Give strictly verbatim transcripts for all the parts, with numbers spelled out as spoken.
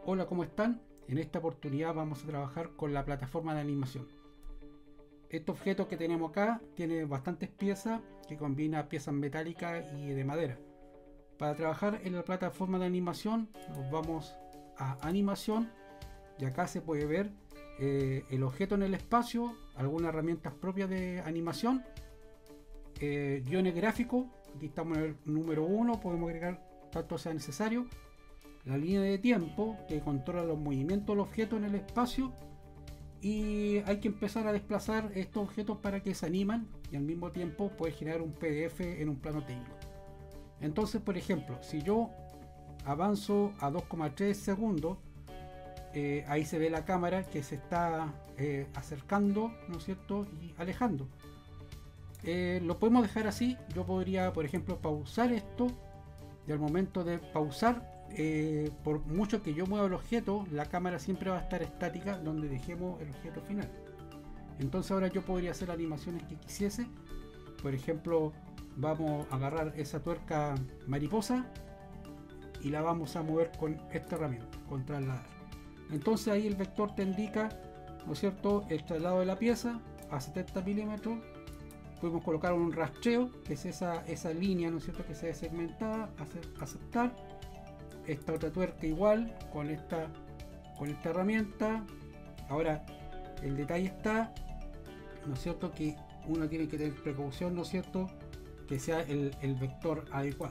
Hola, ¿cómo están? En esta oportunidad vamos a trabajar con la plataforma de animación. Este objeto que tenemos acá tiene bastantes piezas que combina piezas metálicas y de madera. Para trabajar en la plataforma de animación nos vamos a animación y acá se puede ver eh, el objeto en el espacio, algunas herramientas propias de animación, eh, guiones gráficos. Aquí estamos en el número uno, podemos agregar tanto sea necesario. La línea de tiempo que controla los movimientos del objeto en el espacio, y hay que empezar a desplazar estos objetos para que se animan y al mismo tiempo poder generar un P D F en un plano técnico. Entonces, por ejemplo, si yo avanzo a dos coma tres segundos, eh, ahí se ve la cámara que se está eh, acercando, ¿no es cierto?, y alejando. Eh, lo podemos dejar así. Yo podría, por ejemplo, pausar esto, y al momento de pausar, Eh, por mucho que yo mueva el objeto, la cámara siempre va a estar estática donde dejemos el objeto final. Entonces ahora yo podría hacer animaciones que quisiese. Por ejemplo, vamos a agarrar esa tuerca mariposa y la vamos a mover con esta herramienta, con trasladar. Entonces ahí el vector te indica, ¿no es cierto?, el traslado de la pieza a setenta milímetros. Podemos colocar un rastreo, que es esa, esa línea, ¿no es cierto?, que se ve segmentada, hacer, aceptar. Esta otra tuerca igual con esta con esta herramienta. Ahora el detalle está, ¿no es cierto?, que uno tiene que tener precaución, ¿no es cierto?, que sea el, el vector adecuado.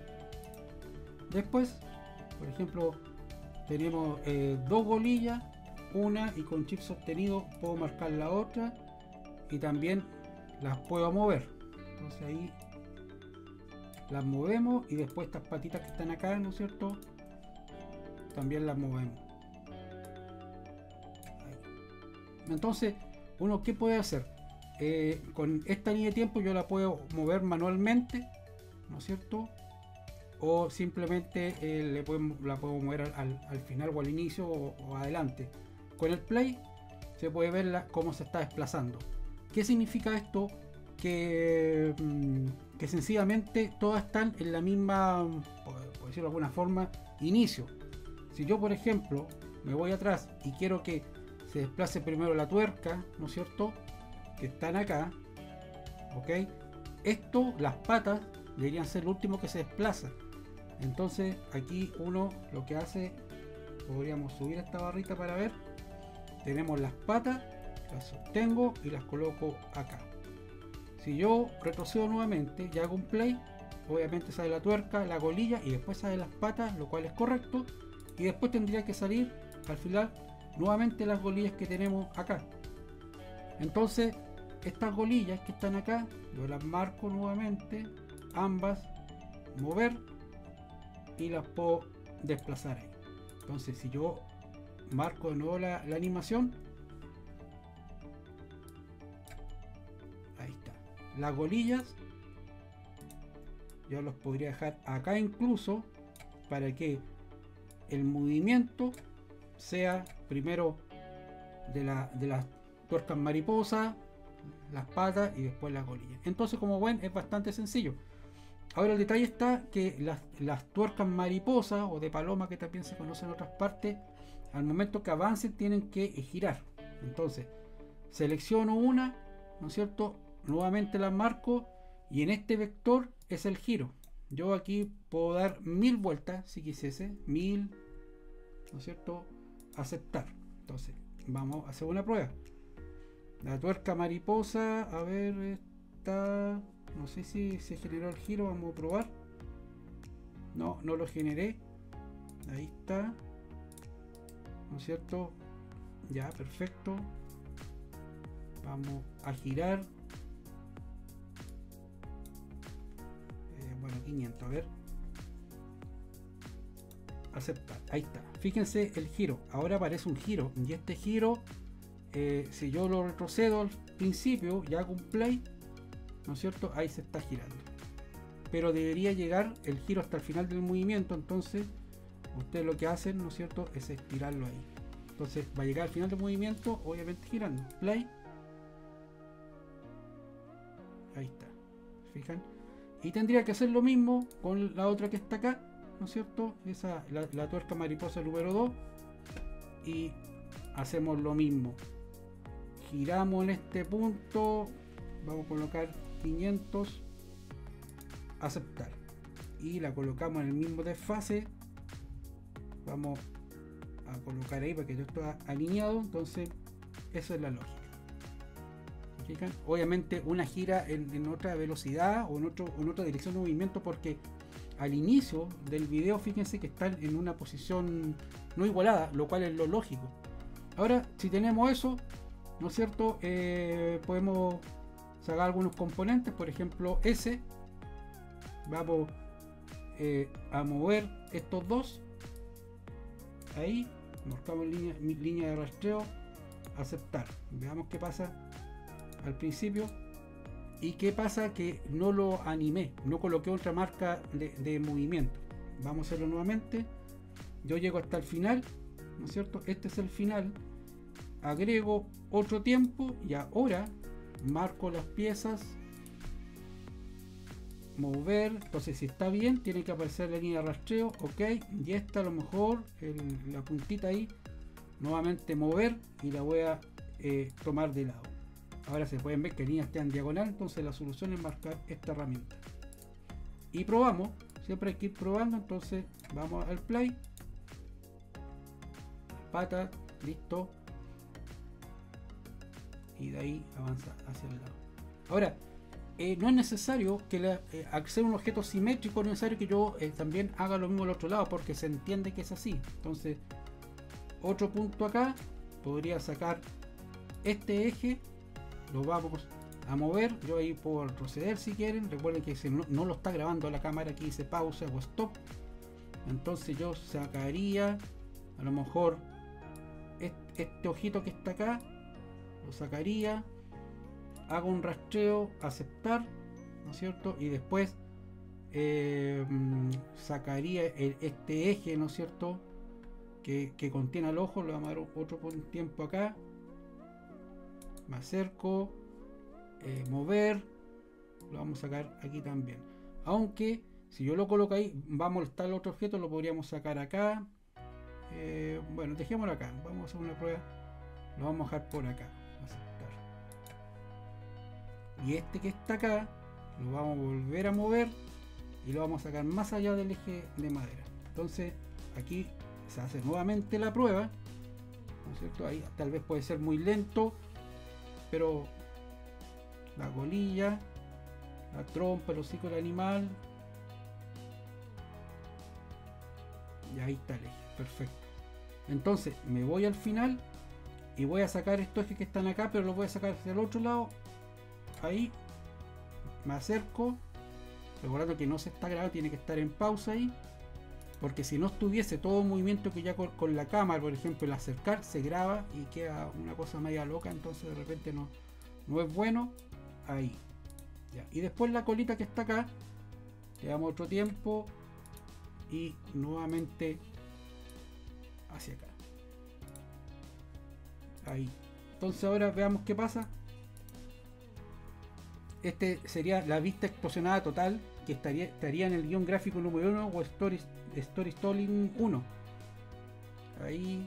Después, por ejemplo, tenemos eh, dos golillas, una, y con chip sostenido puedo marcar la otra y también las puedo mover. Entonces ahí las movemos y después estas patitas que están acá, ¿no es cierto?, también las movemos. Ahí. Entonces, uno, ¿qué puede hacer? Eh, con esta línea de tiempo yo la puedo mover manualmente, ¿no es cierto?, o simplemente eh, le puedo, la puedo mover al, al, al final o al inicio o, o adelante. Con el play se puede ver la, cómo se está desplazando. ¿Qué significa esto? Que, que sencillamente todas están en la misma, por decirlo de alguna forma, inicio. Si yo, por ejemplo, me voy atrás y quiero que se desplace primero la tuerca, ¿no es cierto?, que están acá, ¿ok? Esto, las patas, deberían ser lo último que se desplaza. Entonces aquí uno lo que hace, podríamos subir esta barrita para ver, tenemos las patas, las sostengo y las coloco acá. Si yo retrocedo nuevamente y hago un play, obviamente sale la tuerca, la golilla y después sale las patas, lo cual es correcto. Y después tendría que salir al final nuevamente las golillas que tenemos acá. Entonces estas golillas que están acá, yo las marco nuevamente, ambas, mover, y las puedo desplazar ahí. Entonces si yo marco de nuevo la, la animación, ahí está. Las golillas yo los podría dejar acá incluso para que el movimiento sea primero de, la, de las tuercas mariposas, las patas y después las golillas. Entonces, como ven, es bastante sencillo. Ahora el detalle está que las, las tuercas mariposas o de paloma, que también se conocen en otras partes, al momento que avancen tienen que girar. Entonces selecciono una, ¿no es cierto?, nuevamente la marco y en este vector es el giro. Yo aquí puedo dar mil vueltas si quisiese, mil, ¿no es cierto?, aceptar. Entonces vamos a hacer una prueba. La tuerca mariposa, a ver, está, no sé si se generó el giro, vamos a probar. No, no lo generé. Ahí está, ¿no es cierto? Ya, perfecto. Vamos a girar. Eh, bueno, quinientos, a ver. Aceptar, ahí está. Fíjense el giro, ahora aparece un giro. Y este giro, eh, si yo lo retrocedo al principio y hago un play, ¿no es cierto?, ahí se está girando. Pero debería llegar el giro hasta el final del movimiento. Entonces ustedes lo que hacen, ¿no es cierto?, es estirarlo ahí. Entonces va a llegar al final del movimiento, obviamente girando. Play. Ahí está, fijan. Y tendría que hacer lo mismo con la otra que está acá, ¿no es cierto? Esa, la, la tuerca mariposa número dos. y hacemos lo mismo, giramos en este punto, vamos a colocar quinientos, aceptar, y la colocamos en el mismo desfase, vamos a colocar ahí para que todo esté alineado. Entonces eso es la lógica. ¿Fijan? Obviamente una gira en, en otra velocidad o en, otro, en otra dirección de movimiento, porque al inicio del video fíjense que están en una posición no igualada, lo cual es lo lógico. Ahora, si tenemos eso, ¿no es cierto? Eh, podemos sacar algunos componentes, por ejemplo ese, vamos eh, a mover estos dos, ahí, marcamos línea, línea de rastreo, aceptar, veamos qué pasa al principio. Y qué pasa que no lo animé, no coloqué otra marca de, de movimiento. Vamos a hacerlo nuevamente. Yo llego hasta el final, ¿no es cierto? Este es el final, agrego otro tiempo y ahora marco las piezas, mover. Entonces si está bien tiene que aparecer la línea de rastreo, ok, y esta a lo mejor el, la puntita ahí, nuevamente mover y la voy a eh, tomar de lado. Ahora se pueden ver que la línea está en diagonal, entonces la solución es marcar esta herramienta y probamos. Siempre hay que ir probando. Entonces vamos al play, pata, listo, y de ahí avanza hacia el lado. Ahora eh, no es necesario que la, eh, al ser un objeto simétrico, no es necesario que yo eh, también haga lo mismo al otro lado, porque se entiende que es así. Entonces otro punto acá, podría sacar este eje, lo vamos a mover. Yo ahí puedo retroceder si quieren. Recuerden que si no, no lo está grabando la cámara, aquí dice pausa o stop. Entonces yo sacaría a lo mejor este, este ojito que está acá, lo sacaría, hago un rastreo, aceptar, ¿no es cierto? Y después eh, sacaría el, este eje, ¿no es cierto? Que, que contiene al ojo, lo vamos a dar otro por un tiempo acá. Me acerco, eh, mover, lo vamos a sacar aquí también. Aunque si yo lo coloco ahí va a molestar el otro objeto, lo podríamos sacar acá. Eh, bueno, dejémoslo acá, vamos a hacer una prueba, lo vamos a dejar por acá, aceptar. Y este que está acá lo vamos a volver a mover y lo vamos a sacar más allá del eje de madera. Entonces aquí se hace nuevamente la prueba, ¿no es cierto? Ahí tal vez puede ser muy lento, pero la colilla, la trompa, el hocico del animal, y ahí está el eje, perfecto. Entonces me voy al final y voy a sacar estos ejes que están acá, pero los voy a sacar hacia el otro lado. Ahí me acerco, recordando que no se está grabando, tiene que estar en pausa ahí, porque si no estuviese todo el movimiento que ya con, con la cámara, por ejemplo, el acercar se graba y queda una cosa media loca, entonces de repente no, no es bueno. Ahí ya. Y después la colita que está acá, le damos otro tiempo y nuevamente hacia acá, ahí. Entonces ahora veamos qué pasa. Este sería la vista explosionada total, que estaría, estaría en el guión gráfico número uno o story, story Storytelling uno. Ahí,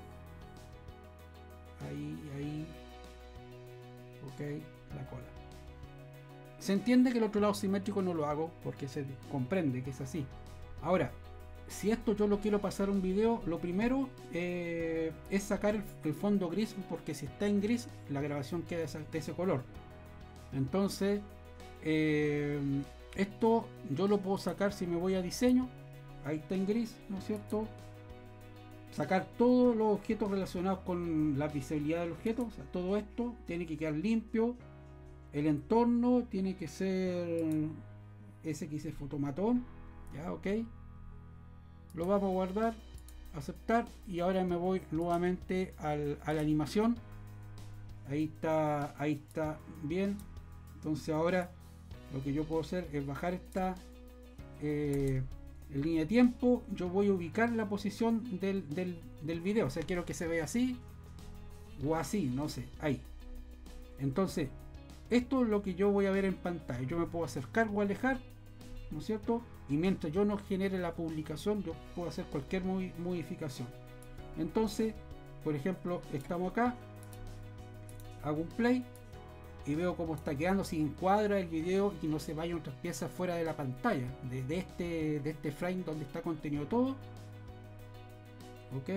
ahí, ahí, ok, la cola. Se entiende que el otro lado simétrico no lo hago porque se comprende que es así. Ahora, si esto yo lo quiero pasar a un video, lo primero eh, es sacar el, el fondo gris, porque si está en gris la grabación queda de ese, de ese color. Entonces eh, esto yo lo puedo sacar si me voy a diseño, ahí está en gris, ¿no es cierto? Sacar todos los objetos relacionados con la visibilidad del objeto, o sea, todo esto tiene que quedar limpio. El entorno tiene que ser ese que dice fotomatón, ya, ok, lo vamos a guardar, aceptar, y ahora me voy nuevamente al, a la animación. Ahí está, ahí está bien. Entonces ahora lo que yo puedo hacer es bajar esta eh, en línea de tiempo. Yo voy a ubicar la posición del, del, del video, o sea, quiero que se vea así o así, no sé, ahí. Entonces esto es lo que yo voy a ver en pantalla. Yo me puedo acercar o alejar, ¿no es cierto? Y mientras yo no genere la publicación, yo puedo hacer cualquier modificación. Entonces por ejemplo, estamos acá, hago un play y veo cómo está quedando, si encuadra el video y no se vayan otras piezas fuera de la pantalla, de, de, este, de este frame donde está contenido todo. Ok.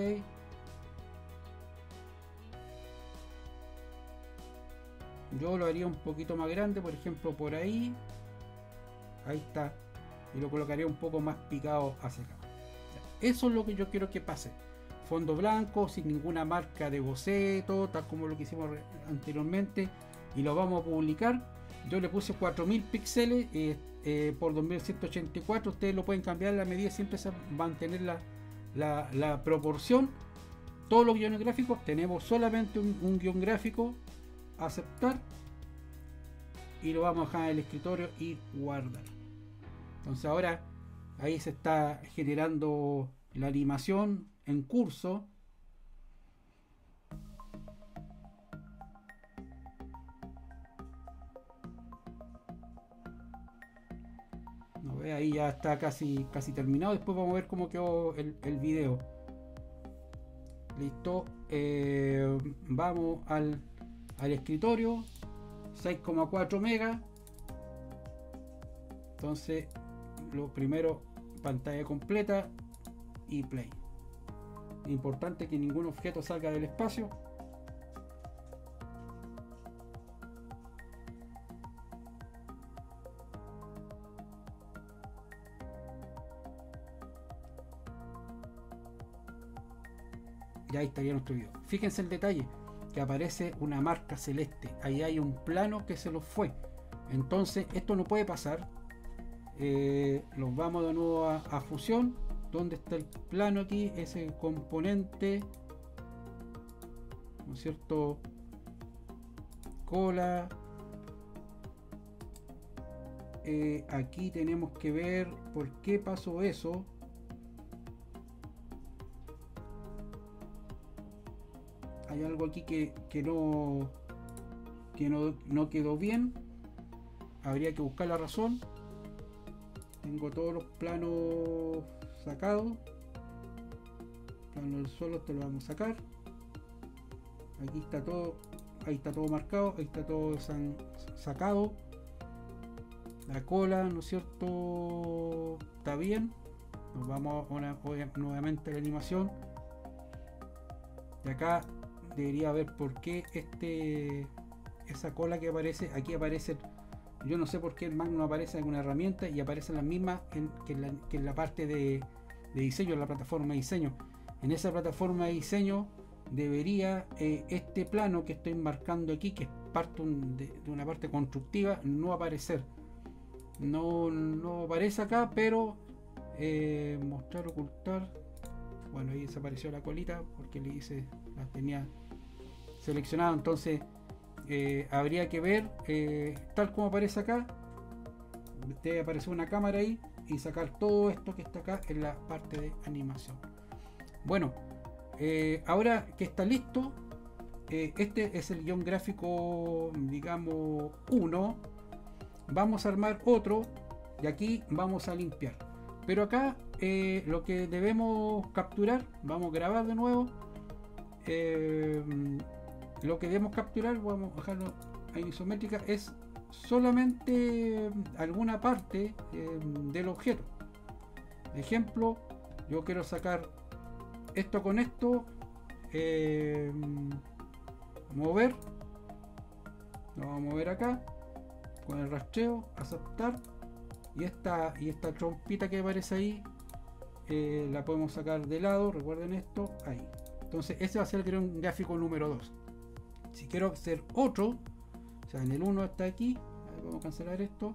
Yo lo haría un poquito más grande, por ejemplo por ahí. Ahí está. Y lo colocaría un poco más picado hacia acá. Eso es lo que yo quiero que pase. Fondo blanco, sin ninguna marca de boceto, tal como lo que hicimos anteriormente. Y lo vamos a publicar. Yo le puse cuatro mil píxeles eh, eh, por dos mil ciento ochenta y cuatro. Ustedes lo pueden cambiar, la medida siempre se va a mantener la, la, la proporción. Todos los guiones gráficos, tenemos solamente un, un guión gráfico. Aceptar. Y lo vamos a dejar en el escritorio y guardar. Entonces ahora ahí se está generando la animación en curso. No ve, ahí ya está casi, casi terminado. Después vamos a ver cómo quedó el, el video. Listo. Eh, vamos al, al escritorio. seis coma cuatro megas. Entonces, lo primero, pantalla completa y play. Importante que ningún objeto salga del espacio. Y ahí estaría nuestro video. Fíjense el detalle, que aparece una marca celeste. Ahí hay un plano que se los fue. Entonces, esto no puede pasar. Eh, los vamos de nuevo a, a fusión. ¿Dónde está el plano aquí? Ese componente, ¿no es cierto? Cola. Eh, aquí tenemos que ver por qué pasó eso. Hay algo aquí que, que no que no, no quedó bien. Habría que buscar la razón. Tengo todos los planos sacados. Plano del suelo, esto lo vamos a sacar. Aquí está todo. Ahí está todo marcado. Ahí está todo sacado. La cola, ¿no es cierto? Está bien. Nos vamos a una, nuevamente a la animación. Y acá debería ver por qué este esa cola que aparece. Aquí aparece. Yo no sé por qué el Mac no aparece en una herramienta y aparece la misma en, que, en la, que en la parte de, de diseño, en la plataforma de diseño. En esa plataforma de diseño debería eh, este plano que estoy marcando aquí, que es parte un, de, de una parte constructiva, no aparecer. No, no aparece acá, pero eh, mostrar, ocultar. Bueno, ahí desapareció la colita porque le hice, la tenía seleccionado. Entonces eh, habría que ver eh, tal como aparece acá. Debe aparecer una cámara ahí y sacar todo esto que está acá en la parte de animación. Bueno, eh, ahora que está listo, eh, este es el guión gráfico, digamos, uno. Vamos a armar otro y aquí vamos a limpiar. Pero acá eh, lo que debemos capturar, vamos a grabar de nuevo. Eh, lo que debemos capturar, vamos a dejarlo en isométrica, es solamente alguna parte eh, del objeto. Ejemplo, yo quiero sacar esto con esto, eh, mover, lo vamos a mover acá con el rastreo, aceptar, y esta y esta trompita que aparece ahí eh, la podemos sacar de lado. Recuerden esto ahí. Entonces ese va a ser el gráfico número dos. Si quiero hacer otro, o sea, en el uno está aquí, vamos a cancelar esto.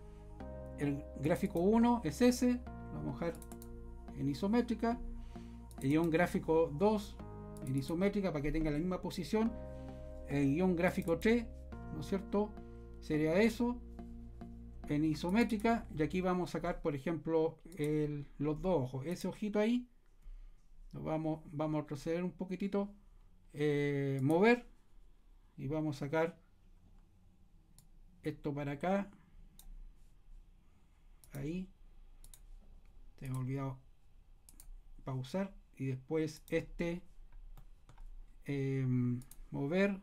El gráfico uno es ese, lo vamos a dejar en isométrica. El guión gráfico dos en isométrica para que tenga la misma posición. El guión gráfico tres, ¿no es cierto?, sería eso en isométrica. Y aquí vamos a sacar, por ejemplo, el, los dos ojos, ese ojito ahí. Lo vamos, vamos a proceder un poquitito, eh, mover, y vamos a sacar esto para acá. Ahí tengo olvidado pausar. Y después este eh, mover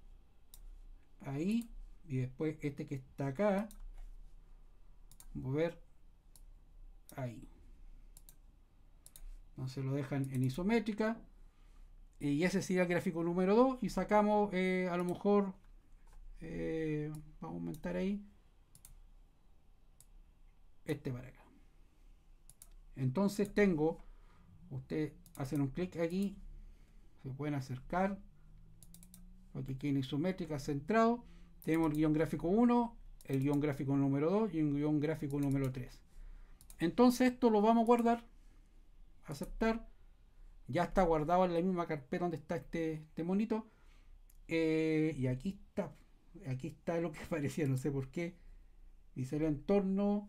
ahí, y después este que está acá, mover ahí. Entonces lo dejan en isométrica, y ese sería el gráfico número dos, y sacamos eh, a lo mejor eh, vamos a aumentar ahí este para acá. Entonces tengo, ustedes hacen un clic aquí, se pueden acercar porque aquí en isométrica centrado tenemos el guión gráfico uno, el guión gráfico número dos y un guión gráfico número tres. Entonces esto lo vamos a guardar, aceptar, ya está guardado en la misma carpeta donde está este, este monito, eh, y aquí está, aquí está lo que aparecía, no sé por qué, y salió entorno,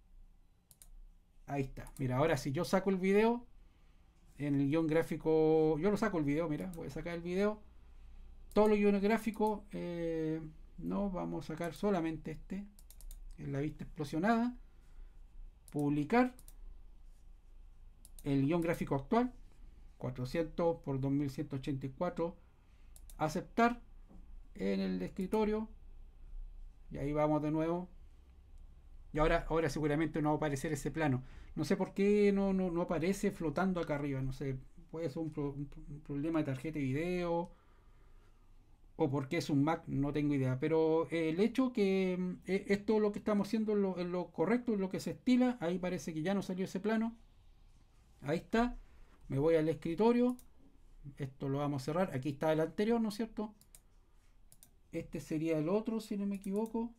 ahí está. Mira, ahora si yo saco el video en el guión gráfico, yo lo saco el video, mira, voy a sacar el video, todos los guiones gráficos, eh, no, vamos a sacar solamente este, en la vista explosionada, publicar el guión gráfico actual, cuatrocientos por dos mil ciento ochenta y cuatro, aceptar en el escritorio, y ahí vamos de nuevo. Y ahora, ahora seguramente no va a aparecer ese plano. No sé por qué no, no, no aparece flotando acá arriba. No sé, puede ser un, pro, un, un problema de tarjeta de video o porque es un Mac, no tengo idea. Pero eh, el hecho que eh, esto lo que estamos haciendo es lo, es lo correcto, es lo que se estila. Ahí parece que ya no salió ese plano. Ahí está. Me voy al escritorio. Esto lo vamos a cerrar. Aquí está el anterior, ¿no es cierto? Este sería el otro, si no me equivoco.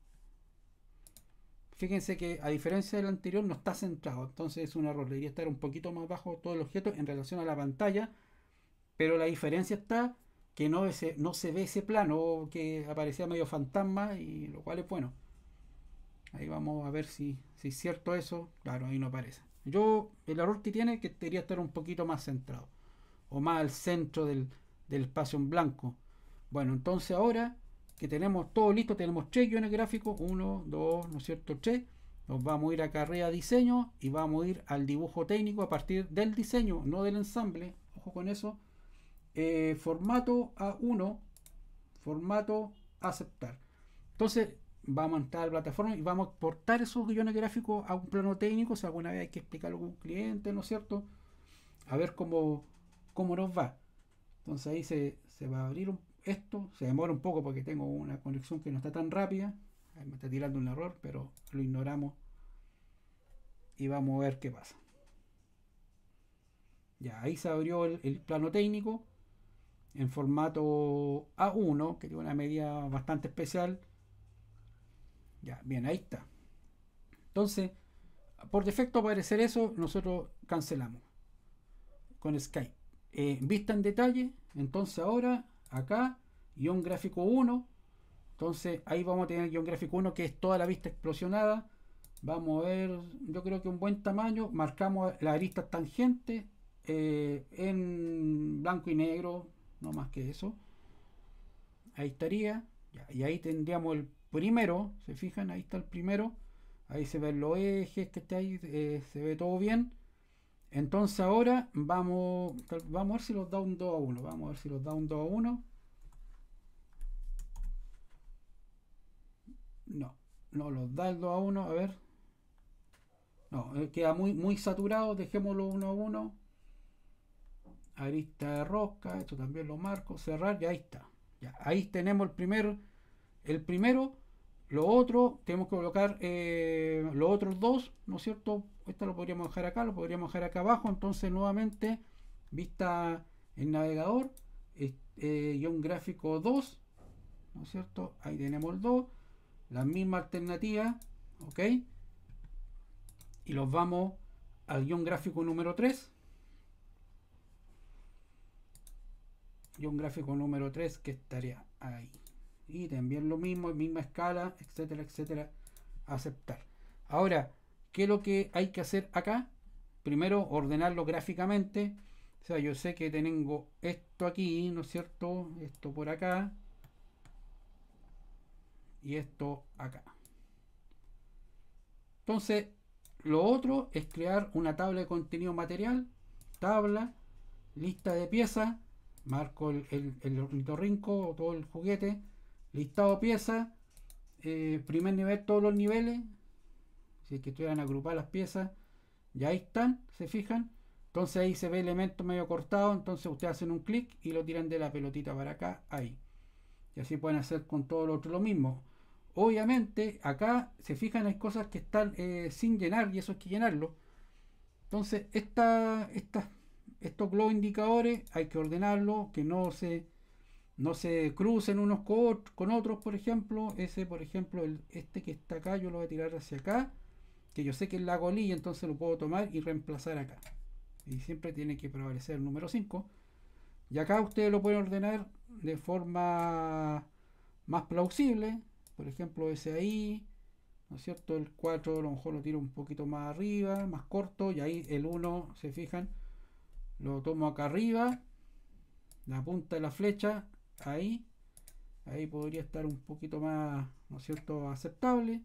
Fíjense que a diferencia del anterior no está centrado, entonces es un error. Debería estar un poquito más bajo todo el objeto en relación a la pantalla, pero la diferencia está que no, ese, no se ve ese plano que aparecía medio fantasma, y lo cual es bueno. Ahí vamos a ver si, si es cierto eso. Claro, ahí no aparece. Yo, el error que tiene es que debería estar un poquito más centrado, o más al centro del, del espacio en blanco. Bueno, entonces ahora que tenemos todo listo, tenemos tres guiones gráficos, uno, dos, ¿no es cierto? tres. Nos vamos a ir acá arriba a diseño y vamos a ir al dibujo técnico a partir del diseño, no del ensamble. Ojo con eso. Eh, formato A uno, formato aceptar. Entonces vamos a entrar a la plataforma y vamos a exportar esos guiones gráficos a un plano técnico. Si alguna vez hay que explicarlo a algún cliente, ¿no es cierto? A ver cómo, cómo nos va. Entonces ahí se, se va a abrir un, esto. Se demora un poco porque tengo una conexión que no está tan rápida. Ahí me está tirando un error, pero lo ignoramos y vamos a ver qué pasa. Ya, ahí se abrió el, el plano técnico en formato A uno, que tiene una medida bastante especial. Ya, bien, ahí está. Entonces, por defecto aparecer eso, nosotros cancelamos con Skype. Eh, vista en detalle, entonces ahora acá guión gráfico uno, entonces ahí vamos a tener guión gráfico uno, que es toda la vista explosionada. Vamos a ver, yo creo que un buen tamaño, marcamos las aristas tangentes eh, en blanco y negro, no más que eso. Ahí estaría, ya, y ahí tendríamos el primero, se fijan, ahí está el primero, ahí se ven los ejes que está ahí, eh, se ve todo bien. Entonces ahora vamos, vamos a ver si los da un dos a uno. Vamos a ver si los da un dos a uno. No, no los da el dos a uno. A ver. No, queda muy, muy saturado. Dejémoslo uno a uno. Arista de rosca. Esto también lo marco. Cerrar. Y ahí está. Ya, ahí tenemos el primer. El primero. Lo otro, tenemos que colocar eh, los otros dos, ¿no es cierto? Esto lo podríamos dejar acá, lo podríamos dejar acá abajo. Entonces, nuevamente, vista en navegador, eh, guión gráfico dos, ¿no es cierto? Ahí tenemos el dos, la misma alternativa, ¿ok? Y los vamos al guión gráfico número tres. Guión gráfico número tres, que estaría ahí. Y también lo mismo, misma escala, etcétera, etcétera, aceptar. Ahora, ¿qué es lo que hay que hacer acá? Primero, ordenarlo gráficamente. O sea, yo sé que tengo esto aquí, ¿no es cierto? Esto por acá. Y esto acá. Entonces, lo otro es crear una tabla de contenido material. Tabla, lista de piezas. marco el, el, el ornitorrinco o todo el juguete, listado piezas, eh, primer nivel, todos los niveles, si es que estuvieran agrupadas las piezas, ya ahí están, se fijan. Entonces ahí se ve elementos medio cortados, entonces ustedes hacen un clic y lo tiran de la pelotita para acá, ahí. Y así pueden hacer con todo lo otro lo mismo. Obviamente acá se fijan, hay cosas que están eh, sin llenar y eso hay que llenarlo. Entonces esta, esta, estos globo indicadores hay que ordenarlo, que no se, no se crucen unos con, con otros, por ejemplo. Ese, por ejemplo, el, este que está acá, yo lo voy a tirar hacia acá, que yo sé que es la colilla, entonces lo puedo tomar y reemplazar acá. Y siempre tiene que prevalecer el número cinco. Y acá ustedes lo pueden ordenar de forma más plausible. Por ejemplo, ese ahí, ¿no es cierto? El cuatro a lo mejor lo tiro un poquito más arriba, más corto. Y ahí el uno, se fijan, lo tomo acá arriba, la punta de la flecha, ahí. Ahí podría estar un poquito más, ¿no es cierto?, aceptable.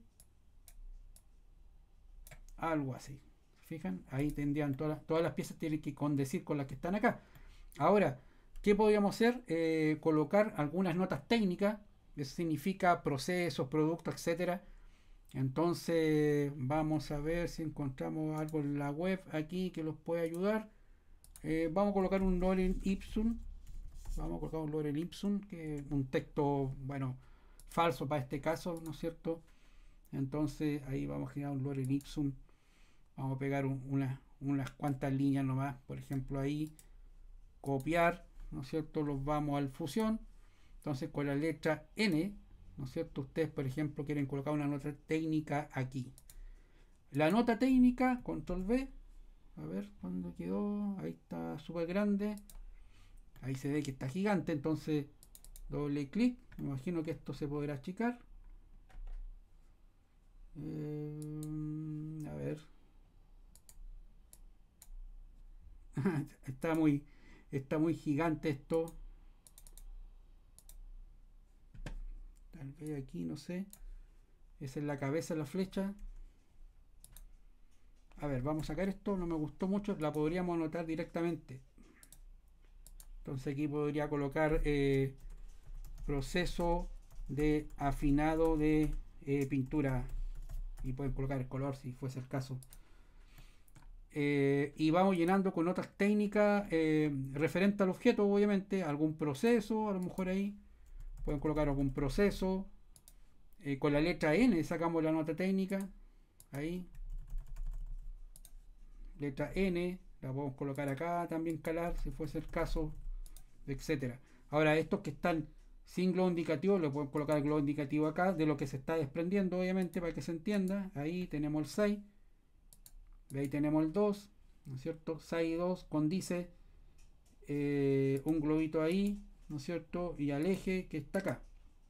Algo así. ¿Se fijan? Ahí tendrían todas, todas las piezas tienen que condecir con las que están acá. Ahora, ¿qué podríamos hacer? Eh, colocar algunas notas técnicas. Eso significa procesos, productos, etcétera. Entonces, vamos a ver si encontramos algo en la web aquí que los puede ayudar. Eh, vamos a colocar un lorem ipsum. Vamos a colocar un lorem ipsum, que es un texto, bueno, falso para este caso, ¿no es cierto? Entonces, ahí vamos a generar un lorem ipsum. Vamos a pegar un, una, unas cuantas líneas nomás, por ejemplo, ahí. Copiar, ¿no es cierto? Los vamos al fusión. Entonces con la letra N, ¿no es cierto? Ustedes, por ejemplo, quieren colocar una nota técnica aquí. La nota técnica, control V. A ver, ¿cuándo quedó? Ahí está súper grande. Ahí se ve que está gigante, entonces doble clic. Me imagino que esto se podrá achicar. Eh, a ver. está muy... Está muy gigante esto. Tal vez aquí, no sé. Esa es la cabeza de la flecha. A ver, vamos a sacar esto. No me gustó mucho. La podríamos anotar directamente. Entonces aquí podría colocar eh, proceso de afinado de eh, pintura. Y pueden colocar el color si fuese el caso. Eh, y vamos llenando con notas técnicas eh, referente al objeto, obviamente, algún proceso, a lo mejor ahí pueden colocar algún proceso. Eh, con la letra N sacamos la nota técnica, ahí, letra N, la podemos colocar acá también, calar, si fuese el caso, etcétera. Ahora, estos que están sin globo indicativo, le pueden colocar el globo indicativo acá, de lo que se está desprendiendo, obviamente, para que se entienda. Ahí tenemos el seis. De ahí tenemos el dos, ¿no es cierto? seis y dos condice eh, un globito ahí, ¿no es cierto? Y al eje que está acá.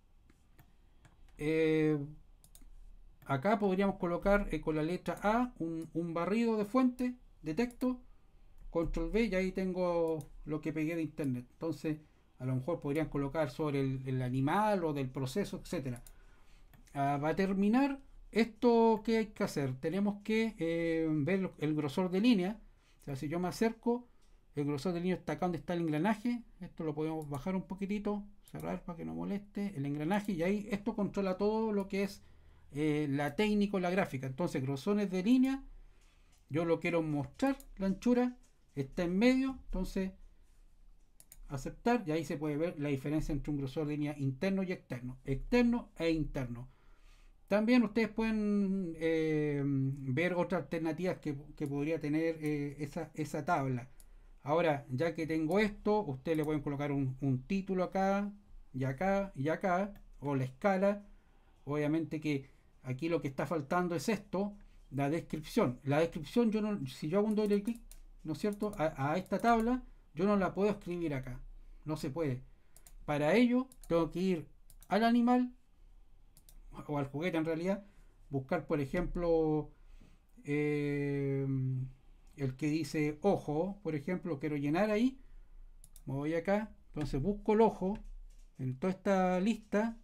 Eh, acá podríamos colocar eh, con la letra A un, un barrido de fuente de texto, control V, y ahí tengo lo que pegué de internet. Entonces, a lo mejor podrían colocar sobre el, el animal o del proceso, etcétera. Ah, va a terminar. Esto, ¿qué hay que hacer? Tenemos que eh, ver el grosor de línea. O sea, si yo me acerco, el grosor de línea está acá donde está el engranaje. Esto lo podemos bajar un poquitito, cerrar para que no moleste el engranaje. Y ahí esto controla todo lo que es eh, la técnica o la gráfica. Entonces, grosores de línea, yo lo quiero mostrar, la anchura está en medio. Entonces, aceptar, y ahí se puede ver la diferencia entre un grosor de línea interno y externo. Externo e interno. También ustedes pueden eh, ver otras alternativas que, que podría tener eh, esa, esa tabla. Ahora, ya que tengo esto, ustedes le pueden colocar un, un título acá, y acá, y acá, o la escala. Obviamente que aquí lo que está faltando es esto, la descripción. La descripción, yo no, si yo hago un doble clic, ¿no es cierto?, a, a esta tabla, yo no la puedo escribir acá. No se puede. Para ello, tengo que ir al animal, o al juguete en realidad, buscar por ejemplo eh, el que dice ojo, por ejemplo, quiero llenar ahí, me voy acá, entonces busco el ojo en toda esta lista,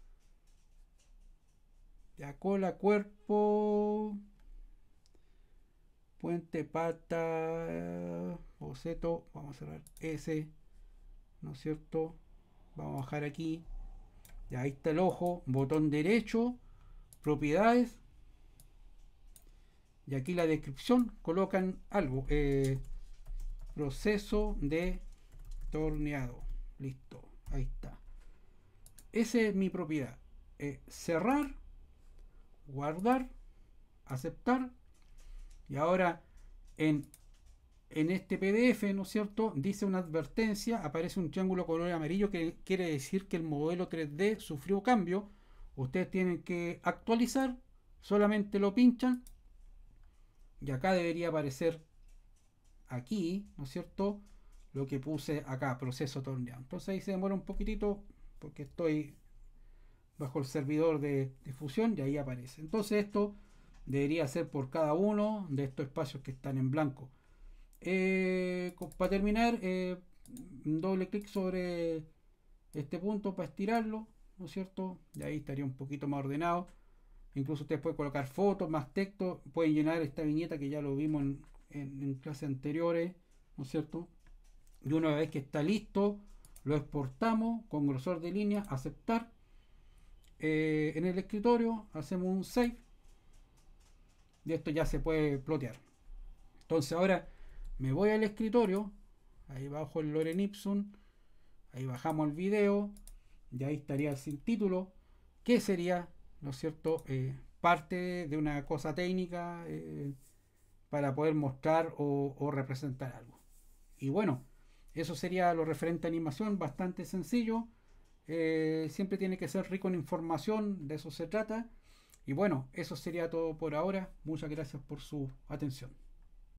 ya cola, cuerpo, puente, pata, boceto, vamos a cerrar ese, ¿no es cierto? Vamos a bajar aquí. Ya, ahí está el ojo, botón derecho, propiedades. Y aquí la descripción colocan algo. Eh, proceso de torneado. Listo, ahí está. Esa es mi propiedad. Eh, cerrar, guardar, aceptar. Y ahora en, en este P D F, ¿no es cierto? Dice una advertencia, aparece un triángulo color amarillo que quiere decir que el modelo tres D sufrió cambio. Ustedes tienen que actualizar, solamente lo pinchan y acá debería aparecer aquí, ¿no es cierto? Lo que puse acá, proceso torneado. Entonces ahí se demora un poquitito porque estoy bajo el servidor de difusión y ahí aparece. Entonces esto debería ser por cada uno de estos espacios que están en blanco. Eh, para terminar, eh, doble clic sobre este punto para estirarlo, ¿no es cierto? Y ahí estaría un poquito más ordenado. Incluso ustedes pueden colocar fotos, más texto, pueden llenar esta viñeta que ya lo vimos en, en, en clases anteriores, ¿no es cierto? Y una vez que está listo, lo exportamos con grosor de línea, aceptar. Eh, en el escritorio hacemos un save y esto ya se puede plotear. Entonces ahora me voy al escritorio, ahí bajo el Lorem Ipsum, ahí bajamos el video y ahí estaría sin título, que sería, ¿no es cierto?, eh, parte de una cosa técnica eh, para poder mostrar o, o representar algo. Y bueno, eso sería lo referente a animación, bastante sencillo. Eh, siempre tiene que ser rico en información, de eso se trata. Y bueno, eso sería todo por ahora. Muchas gracias por su atención.